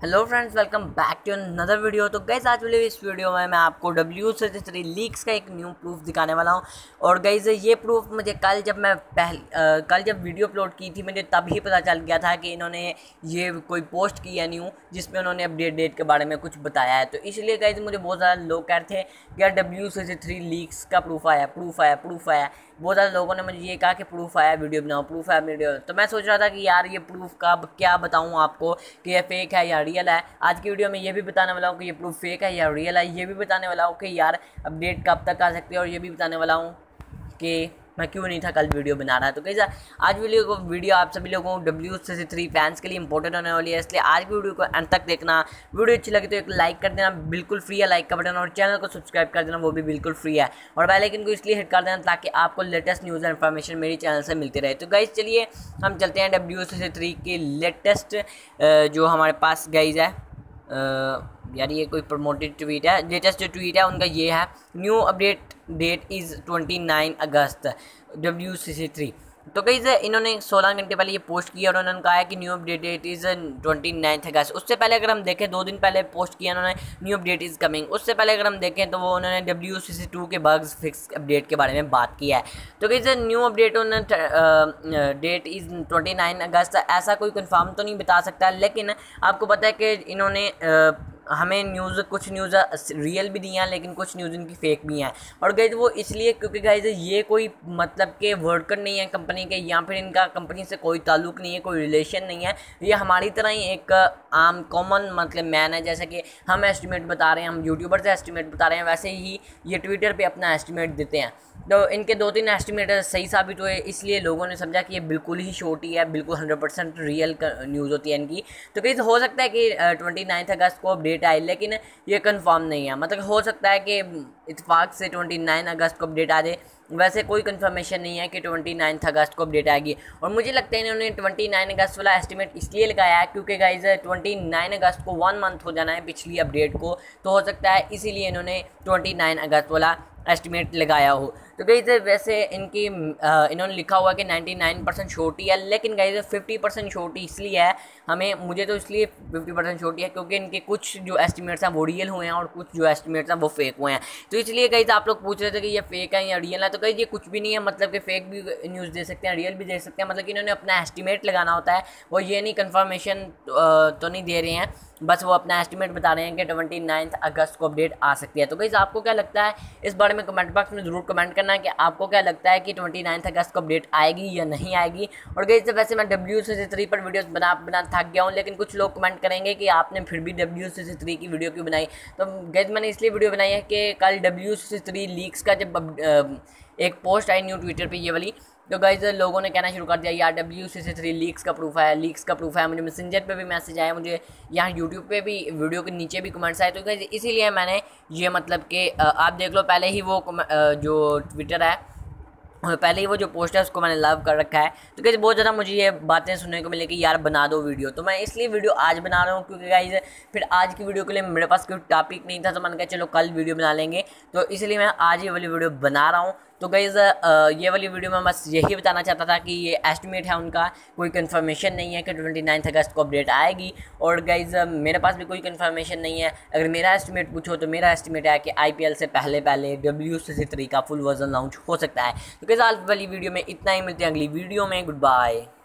Hello friends, welcome back to another video. तो guys आज वाले इस वीडियो में मैं आपको W63 लीक्स का एक न्यू प्रूफ दिखाने वाला हूं। और गाइस ये प्रूफ मुझे कल जब वीडियो अपलोड की थी मुझे तभी पता चल गया था कि इन्होंने ये कोई पोस्ट की है न्यू, जिसमें उन्होंने अपडेट डेट के बारे में कुछ बताया है। तो इसलिए गाइस मुझे बहुत ज़्यादा लोग कह रहे थे कि यार W63 लीक्स का प्रूफ आया। बहुत ज़्यादा लोगों ने मुझे ये कहा कि प्रूफ आया, वीडियो बनाओ, प्रूफ आया वीडियो। तो मैं सोच रहा था कि यार ये प्रूफ का क्या बताऊँ आपको कि ये फेक है या रियल है। आज की वीडियो में ये भी बताने वाला हूँ कि ये प्रूफ फेक है या रियल है। ये भी बताने वाला हूँ कि यार अपडेट कब तक आ सकती है, और ये भी बताने वाला हूँ कि मैं क्यों नहीं था कल वीडियो बना रहा। तो कैसा आज वीडियो आप सभी लोगों को W63 फैंस के लिए इंपॉर्टेंट होने वाली है, इसलिए आज की वीडियो को अंत तक देखना। वीडियो अच्छी लगे तो एक लाइक कर देना, बिल्कुल फ्री है लाइक का बटन, और चैनल को सब्सक्राइब कर देना, वो भी बिल्कुल फ्री है। और बेल आइकन को इसलिए हिट कर देना ताकि आपको लेटेस्ट न्यूज़ एंड इन्फॉर्मेशन मेरी चैनल से मिलती रहे। तो गाइज चलिए हम चलते हैं W63 के लेटेस्ट जो हमारे पास गाइज है। यार ये कोई प्रमोटेड ट्वीट है, लेटेस्ट जो ट्वीट है उनका ये है, new update date is 29 August W63। तो कई इन्होंने 16 घंटे पहले ये पोस्ट किया और उन्होंने कहा है कि new update date is 29 August. उससे पहले अगर हम देखें 2 दिन पहले पोस्ट किया उन्होंने, न्यू अपडेट इज़ कमिंग। उससे पहले अगर हम देखें तो वो उन्होंने W62 के बग्स फिक्स अपडेट के बारे में बात किया है। तो कई न्यू अपडेट उन्होंने डेट इज़ 29 अगस्त, ऐसा कोई कंफर्म तो नहीं बता सकता, लेकिन आपको पता है कि इन्होंने हमें कुछ न्यूज़ रियल भी दी हैं, लेकिन कुछ न्यूज़ इनकी फेक भी हैं। और गाइज वो इसलिए क्योंकि गाइज ये कोई मतलब के वर्कर नहीं है कंपनी के, या फिर इनका कंपनी से कोई ताल्लुक नहीं है, कोई रिलेशन नहीं है। ये हमारी तरह ही एक आम कॉमन मतलब मैन है। जैसे कि हम एस्टिमेट बता रहे हैं, हम यूट्यूबर से एस्टिमेट बता रहे हैं, वैसे ही ये ट्विटर पर अपना एस्टिमेट देते हैं। तो इनके 2-3 एस्टिमेट सही साबित हुए, इसलिए लोगों ने समझा कि ये बिल्कुल ही छोटी है, बिल्कुल 100% रियल न्यूज़ होती है इनकी। तो कहीं हो सकता है कि 29 अगस्त को अपडेट आए, लेकिन ये कंफर्म नहीं है। मतलब हो सकता है कि इत्तेफाक से 29 अगस्त को अपडेट आ जाए, वैसे कोई कंफर्मेशन नहीं है कि 29 अगस्त को अपडेट आएगी। और मुझे लगता है इन्होंने 29 अगस्त वाला एस्टिमेट इसलिए लगाया है क्योंकि गाइज 29 अगस्त को 1 मंथ हो जाना है पिछली अपडेट को, तो हो सकता है इसीलिए इन्होंने 29 अगस्त वाला एस्टिमेट लगाया हो। तो गाइज वैसे इन्होंने लिखा हुआ कि 99% छोटी है, लेकिन गाइज 50% छोटी इसलिए है मुझे तो इसलिए 50% छोटी है क्योंकि इनके कुछ जो एस्टिमेट्स हैं वो रियल हुए हैं और कुछ जो एस्टिमेट्स हैं वो फेक हुए हैं। तो इसलिए गाइज आप लोग पूछ रहे थे कि ये फेक है या रियल है। तो गाइज ये कुछ भी नहीं है, मतलब कि फेक भी न्यूज़ दे सकते हैं, रियल भी दे सकते हैं। मतलब कि इन्होंने अपना एस्टिमेट लगाना होता है, वो ये नहीं कन्फर्मेशन तो नहीं दे रहे हैं, बस वो अपना एस्टिमेट बता रहे हैं कि 29 अगस्त को अपडेट आ सकती है। तो गाइस आपको क्या लगता है इस बारे में कमेंट बॉक्स में ज़रूर कमेंट करना है कि आपको क्या लगता है कि 29 अगस्त को अपडेट आएगी या नहीं आएगी। और गाइस वैसे मैं W63 पर वीडियोस बना थक गया हूँ, लेकिन कुछ लोग कमेंट करेंगे कि आपने फिर भी W63 की वीडियो क्यों बनाई। तो गाइस मैंने इसलिए वीडियो बनाई है कि कल W63 लीक्स का जब एक पोस्ट आई न्यू ट्विटर पर ये वाली, तो गाइज लोगों ने कहना शुरू कर दिया यार W63 लीक्स का प्रूफ है। मुझे मैसेंजर पे भी मैसेज आया, मुझे यहाँ यूट्यूब पे भी वीडियो के नीचे भी कमेंट्स आए। तो गाइज इसीलिए मैंने ये मतलब कि आप देख लो, पहले ही वो जो ट्विटर है, पहले ही वो जो पोस्ट है उसको मैंने लव कर रखा है। तो गाइस बहुत ज़्यादा मुझे ये बातें सुनने को मिली कि यार बना दो वीडियो, तो मैं इसलिए वीडियो आज बना रहा हूँ क्योंकि गाइस फिर आज की वीडियो के लिए मेरे पास कोई टॉपिक नहीं था, तो मैंने कहा चलो कल वीडियो बना लेंगे, तो इसलिए मैं आज ये वाली वीडियो बना रहा हूँ। तो गाइज़ ये वाली वीडियो में बस यही बताना चाहता था कि ये एस्टिमेट है उनका, कोई कंफर्मेशन नहीं है कि 29 अगस्त को अपडेट आएगी। और गाइज़ मेरे पास भी कोई कंफर्मेशन नहीं है। अगर मेरा एस्टिमेट पूछो तो मेरा एस्टिमेट है कि IPL से पहले W63 का फुल वर्जन लॉन्च हो सकता है। तो गाइज़ आज वाली वीडियो में इतना ही, मिलते हैं अगली वीडियो में, गुड बाय।